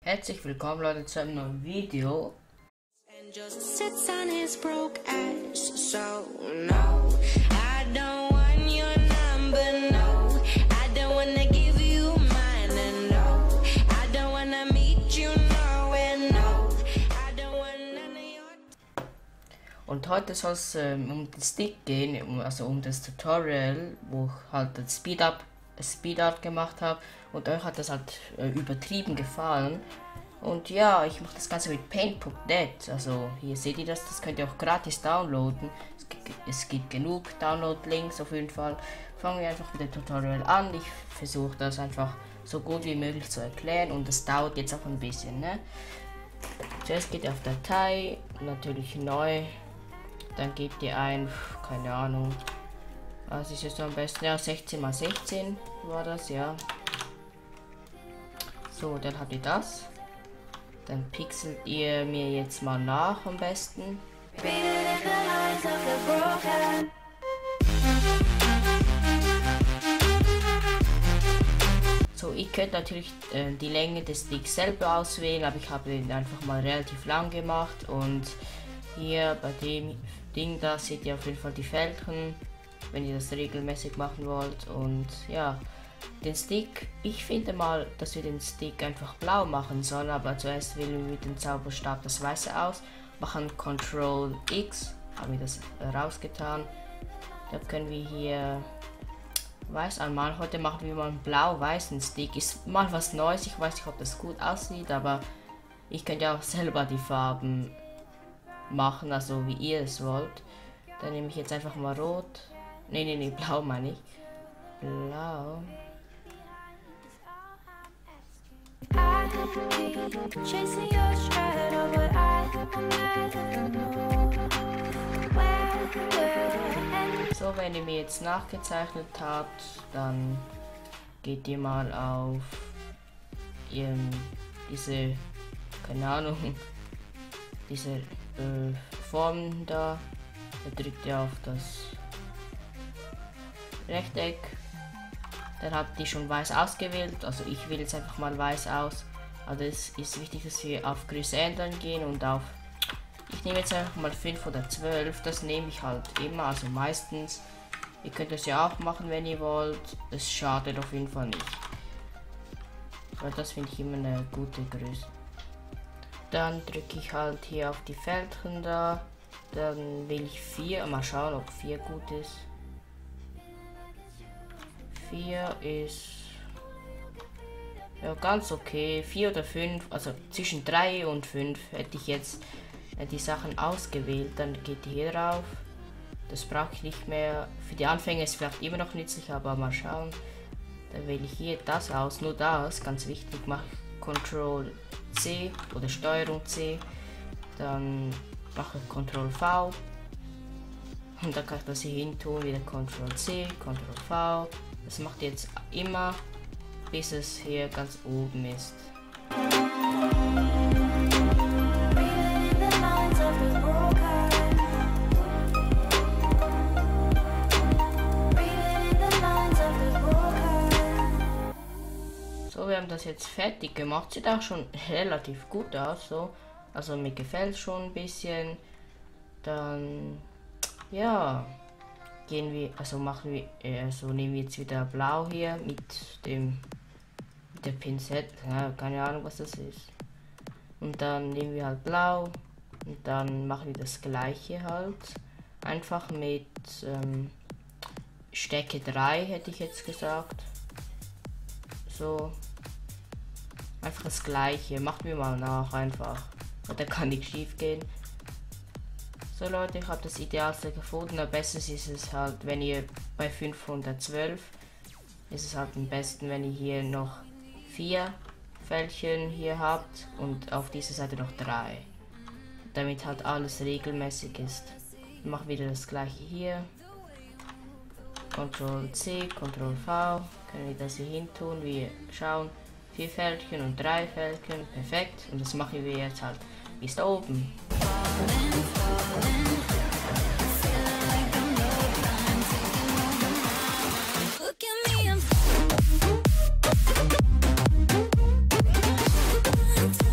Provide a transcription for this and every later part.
Herzlich willkommen Leute zu einem neuen Video. And just sits on his broke ass. So no, I don't want your number, no. I don't wanna give you mine, and no. I don't wanna meet you nowhere, no. I don't want none of your. Und heute soll es um den Stick gehen, also um das Tutorial, wo ich halt das Speedart gemacht habe. Und euch hat das halt übertrieben gefallen. Und ja, ich mache das Ganze mit Paint.net. Also hier seht ihr das könnt ihr auch gratis downloaden. Es gibt genug Download-Links auf jeden Fall. Fangen wir einfach mit dem Tutorial an. Ich versuche das einfach so gut wie möglich zu erklären und das dauert jetzt auch ein bisschen. Ne? Zuerst geht ihr auf Datei, natürlich neu. Dann gebt ihr ein, keine Ahnung, was ist jetzt am besten? Ja, 16×16 war das, ja. So, dann habt ihr das. Dann pixelt ihr mir jetzt mal nach am besten. So, ihr könnt natürlich die Länge des Sticks selber auswählen, aber ich habe den einfach mal relativ lang gemacht. Und hier bei dem Ding da seht ihr auf jeden Fall die Fältchen, wenn ihr das regelmäßig machen wollt. Und ja, den Stick, ich finde mal, dass wir den Stick einfach blau machen sollen, aber zuerst wählen wir mit dem Zauberstab das Weiße aus, machen Ctrl X, haben wir das rausgetan. Da können wir hier weiß anmalen. Heute machen wir mal einen blau-weißen Stick. Ist mal was Neues, ich weiß nicht, ob das gut aussieht, aber ich könnte ja auch selber die Farben machen, also wie ihr es wollt. Dann nehme ich jetzt einfach mal rot. Nee, blau meine ich. Blau. So, wenn ihr mir jetzt nachgezeichnet habt, dann geht ihr mal auf diese, keine Ahnung, diese Form da. Da drückt ihr auf das Rechteck. Dann habt ihr schon weiß ausgewählt, also ich wähle jetzt einfach mal weiß aus. Also es ist wichtig, dass wir auf Größe ändern gehen und auf, ich nehme jetzt einfach mal 5 oder 12, das nehme ich halt immer, also meistens. Ihr könnt das ja auch machen, wenn ihr wollt, es schadet auf jeden Fall nicht. Weil das finde ich immer eine gute Größe. Dann drücke ich halt hier auf die Fältchen da, dann wähle ich 4, mal schauen, ob 4 gut ist. 4 ist ja ganz okay. 4 oder 5, also zwischen 3 und 5 hätte ich jetzt die Sachen ausgewählt. Dann geht ihr hier drauf. Das brauche ich nicht mehr. Für die Anfänger ist es vielleicht immer noch nützlich, aber mal schauen. Dann wähle ich hier das aus, nur das, ganz wichtig. Mache ich Ctrl C oder Steuerung C. Dann mache ich Ctrl V. Und dann kann ich das hier hin tun, wieder Ctrl C, Ctrl V. Das macht ihr jetzt immer, bis es hier ganz oben ist. So, wir haben das jetzt fertig gemacht. Sieht auch schon relativ gut aus, so. Also mir gefällt es schon ein bisschen. Dann, ja. Gehen wir, also machen wir, also nehmen wir jetzt wieder blau hier mit der Pinzette, ja, keine Ahnung was das ist. Und dann nehmen wir halt blau und dann machen wir das gleiche halt. Einfach mit Stärke 3 hätte ich jetzt gesagt. So. Einfach das gleiche, macht mir mal nach einfach. Und da kann nichts schief gehen. So Leute, ich habe das Idealste gefunden. Am besten ist es halt, wenn ihr bei 512 ist es halt am besten, wenn ihr hier noch 4 Fältchen hier habt und auf dieser Seite noch 3. Damit halt alles regelmäßig ist. Ich mache wieder das gleiche hier. Ctrl C, Ctrl V. Können wir das hier hin tun. Wir schauen 4 Fältchen und 3 Fältchen. Perfekt. Und das machen wir jetzt halt bis da oben. Look at me, I'm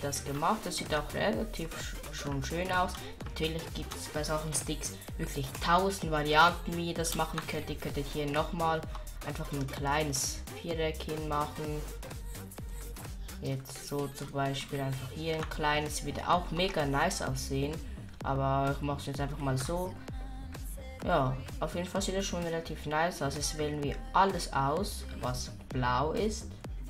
das gemacht. Das sieht auch relativ schon schön aus. Natürlich gibt es bei solchen Sticks wirklich 1000 Varianten, wie ihr das machen könnt. Ihr könntet hier nochmal einfach ein kleines Viereck hinmachen. Jetzt so zum Beispiel einfach hier ein kleines, wird auch mega nice aussehen. Aber ich mache es jetzt einfach mal so. Ja, auf jeden Fall sieht das schon relativ nice aus. Jetzt wählen wir alles aus, was blau ist.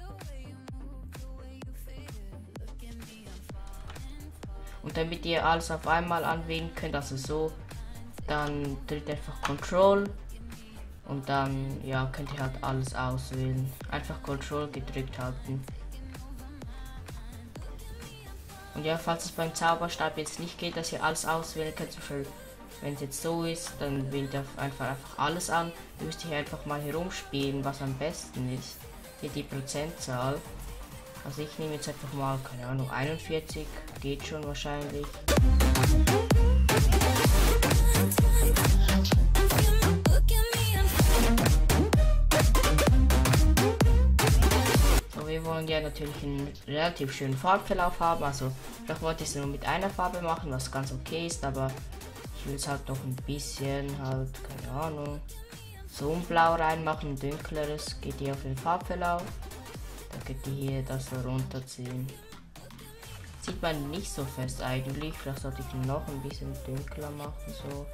Und damit ihr alles auf einmal anwählen könnt, also so, dann drückt einfach Control und dann ja könnt ihr halt alles auswählen. Einfach Control gedrückt halten. Und ja, falls es beim Zauberstab jetzt nicht geht, dass ihr alles auswählen könnt, zum Beispiel wenn es jetzt so ist, dann wählt ihr einfach alles an. Ihr müsst hier einfach mal herumspielen, was am besten ist. Hier die Prozentzahl. Also ich nehme jetzt einfach mal, keine Ahnung, 41, geht schon wahrscheinlich. So, wir wollen ja natürlich einen relativ schönen Farbverlauf haben, also vielleicht wollte ich es nur mit einer Farbe machen, was ganz okay ist, aber ich will es halt noch ein bisschen, halt, keine Ahnung, so ein Blau reinmachen, ein dunkleres, geht hier auf den Farbverlauf. Dann könnt ihr hier das so runterziehen. Sieht man nicht so fest eigentlich. Vielleicht sollte ich ihn noch ein bisschen dunkler machen. So.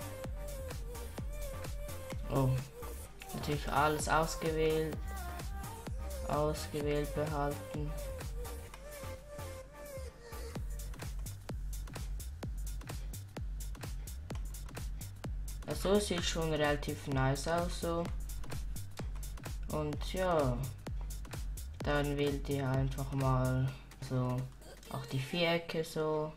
Oh. Natürlich alles ausgewählt. Ausgewählt behalten. Also sieht schon relativ nice aus so. Und ja. Dann wählt ihr einfach mal so auch die Vierecke so.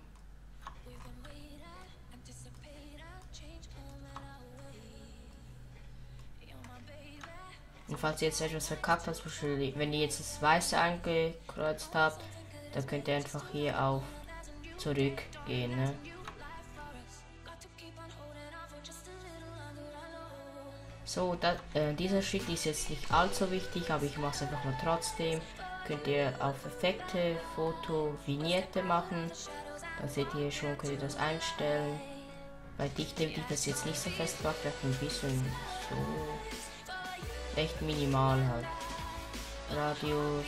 Und falls ihr jetzt etwas verkackt habt, wenn ihr jetzt das Weiße angekreuzt habt, dann könnt ihr einfach hier auf zurückgehen. Ne? So, dieser Schritt ist jetzt nicht allzu wichtig, aber ich mache es einfach mal trotzdem. Könnt ihr auf Effekte, Foto, Vignette machen. Da seht ihr schon, könnt ihr das einstellen. Bei Dichte will ich das jetzt nicht so festmachen, vielleicht ein bisschen so. Echt minimal halt. Radius.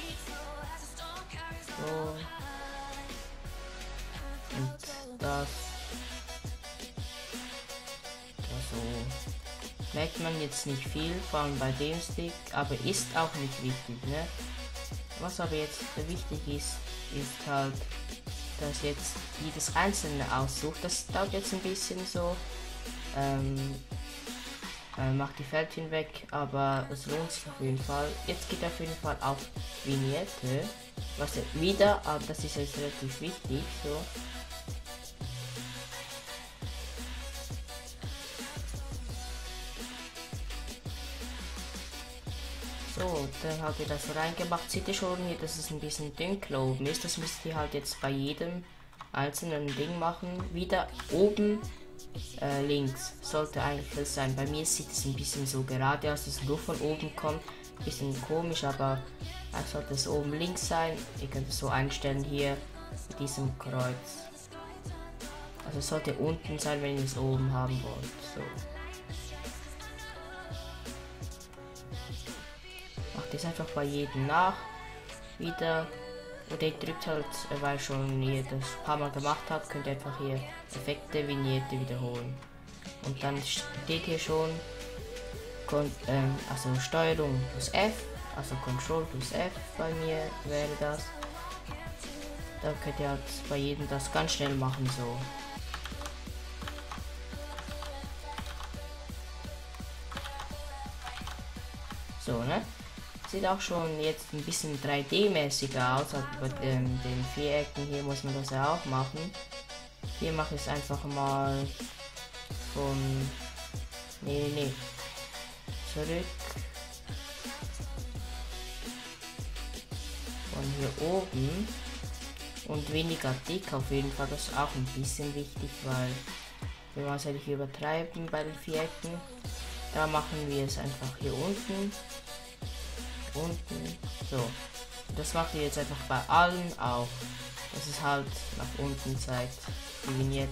So. Und das. So. Merkt man jetzt nicht viel, vor allem bei dem Stick, aber ist auch nicht wichtig, ne? Was aber jetzt wichtig ist, ist halt, dass jetzt jedes einzelne aussucht. Das dauert jetzt ein bisschen so, macht die Fältchen weg, aber es lohnt sich auf jeden Fall. Jetzt geht auf jeden Fall auf Vignette, was wieder, aber das ist jetzt relativ wichtig, so. So, dann habt ihr das reingemacht. Seht ihr schon hier, dass es ein bisschen dunkler oben ist. Das müsst ihr halt jetzt bei jedem einzelnen Ding machen. Wieder oben links sollte eigentlich das sein. Bei mir sieht es ein bisschen so gerade aus, dass es nur von oben kommt. Bisschen komisch, aber eigentlich sollte es oben links sein. Ihr könnt es so einstellen hier mit diesem Kreuz. Also es sollte unten sein, wenn ihr es oben haben wollt. So. Macht es einfach bei jedem nach. Wieder. Oder ihr drückt halt, weil schon ihr das ein paar Mal gemacht habt, könnt ihr einfach hier Effekte, Vignette wiederholen. Und dann steht hier schon also Steuerung plus F, also Control plus F bei mir wäre das. Dann könnt ihr halt bei jedem das ganz schnell machen so. So, ne? Sieht auch schon jetzt ein bisschen 3D-mäßiger aus, also bei den Vierecken hier muss man das ja auch machen. Hier mache ich es einfach mal von... Nee. Zurück. Von hier oben. Und weniger dick auf jeden Fall, das ist auch ein bisschen wichtig, weil wir wollen es ja nicht übertreiben bei den Vierecken. Da machen wir es einfach hier unten. So, das macht ihr jetzt einfach bei allen auch. dass es halt nach unten zeigt, die Vignette.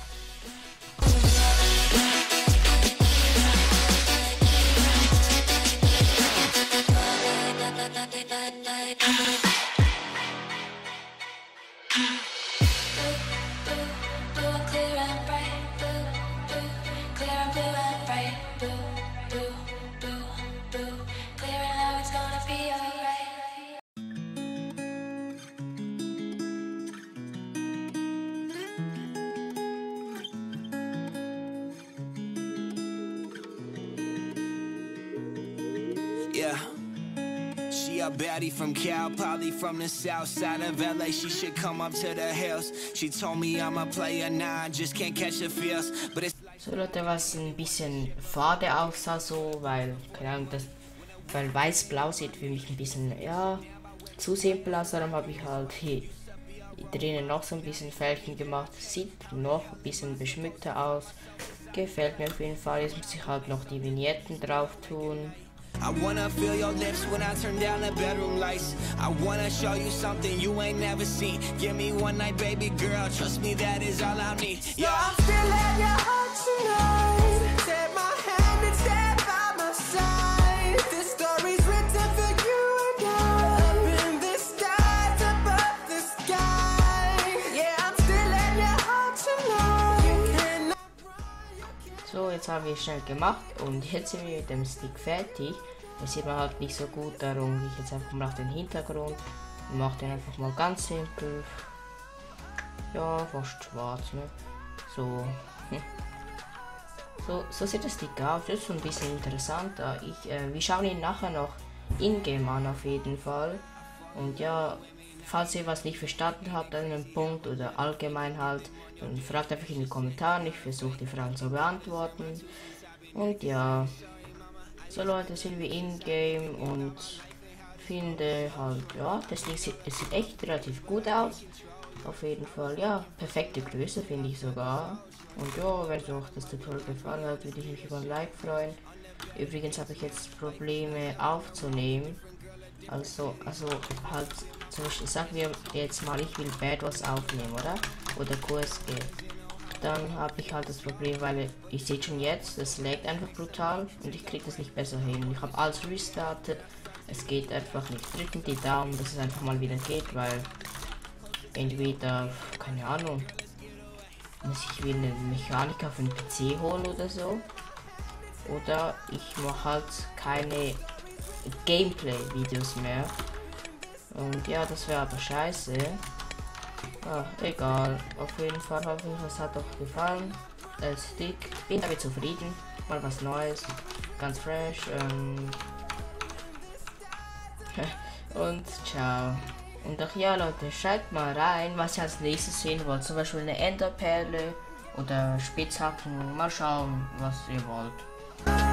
Yeah, she a baddie from Cal, probably from the south side of LA. She should come up to the hills. She told me I'm a player now, I just can't catch the feels. But it's So Leute, was ein bisschen fade aussah so, weil, keine Ahnung, weil weiß-blau sieht für mich ein bisschen, ja, zu simpel aus. Darum habe ich halt hier drinnen noch so ein bisschen Fältchen gemacht. Sieht noch ein bisschen beschmückter aus. Gefällt mir auf jeden Fall. Jetzt muss ich halt noch die Vignetten drauf tun. I wanna feel your lips when I turn down the bedroom lights. I wanna show you something you ain't never seen. Give me one night, baby girl, trust me, that is all I need. Yeah, I'm still at your heart tonight. Take my hand and stand by my side. This story's written for you and I. Up in the stars, above the sky. Yeah, I'm still at your heart tonight. You cannot run. So, jetzt habe ich schnell gemacht und jetzt sind wir mit dem Stick fertig. Das sieht man halt nicht so gut, darum gehe ich jetzt einfach mal auf den Hintergrund und mache den einfach mal ganz simpel. Ja, fast schwarz, ne? So. So sieht das Stick aus. Das ist so ein bisschen interessanter. Wir schauen ihn nachher noch in-game an auf jeden Fall. Und ja, falls ihr was nicht verstanden habt an einem Punkt oder allgemein halt, dann fragt einfach in die Kommentare. Ich versuche die Fragen zu beantworten. Und ja, so Leute, sind wir in-game und finde halt, ja, das sieht echt relativ gut aus. Auf jeden Fall, ja, perfekte Größe finde ich sogar. Und ja, wenn euch das Tutorial gefallen hat, würde ich mich über ein Like freuen. Übrigens habe ich jetzt Probleme aufzunehmen. Also halt, zum Beispiel sagen wir jetzt mal, ich will Bad Wars aufnehmen, oder QSG. Dann habe ich halt das Problem, weil ich sehe schon jetzt, das laggt einfach brutal und ich kriege das nicht besser hin. Ich habe alles restartet, es geht einfach nicht. Drücken die Daumen, dass es einfach mal wieder geht, weil entweder, keine Ahnung, muss ich wieder eine Mechanik auf den PC holen oder so. Oder ich mache halt keine Gameplay-Videos mehr. Und ja, das wäre aber scheiße. Ah, egal. Auf jeden Fall hoffe ich, es hat euch gefallen. Stick. Bin damit zufrieden. Mal was Neues. Ganz fresh. Und ciao. Und ach ja Leute, schreibt mal rein, was ihr als nächstes sehen wollt. Zum Beispiel eine Enderperle oder Spitzhacken. Mal schauen, was ihr wollt.